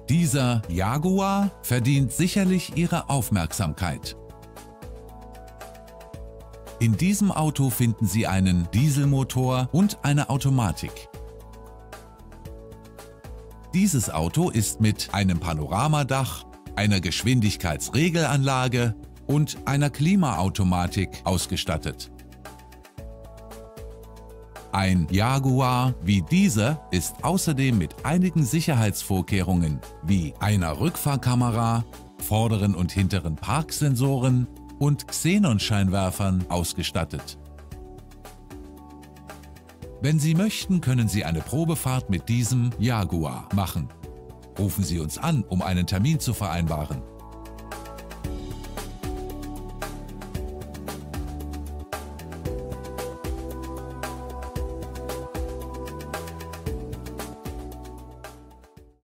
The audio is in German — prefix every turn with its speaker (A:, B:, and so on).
A: Dieser Jaguar verdient sicherlich Ihre Aufmerksamkeit. In diesem Auto finden Sie einen Dieselmotor und eine Automatik. Dieses Auto ist mit einem Panoramadach, einer Geschwindigkeitsregelanlage und einer Klimaautomatik ausgestattet. Ein Jaguar wie dieser ist außerdem mit einigen Sicherheitsvorkehrungen wie einer Rückfahrkamera, vorderen und hinteren Parksensoren und Xenonscheinwerfern ausgestattet. Wenn Sie möchten, können Sie eine Probefahrt mit diesem Jaguar machen. Rufen Sie uns an, um einen Termin zu vereinbaren.